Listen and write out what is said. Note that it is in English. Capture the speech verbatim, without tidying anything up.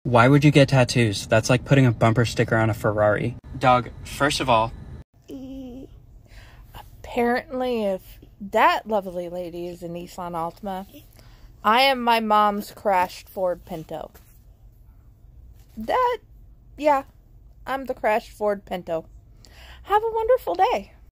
Why would you get tattoos? That's like putting a bumper sticker on a Ferrari. Dog, first of all... Apparently, if that lovely lady is a Nissan Altima, I am my mom's crashed Ford Pinto. That, yeah, I'm the crashed Ford Pinto. Have a wonderful day.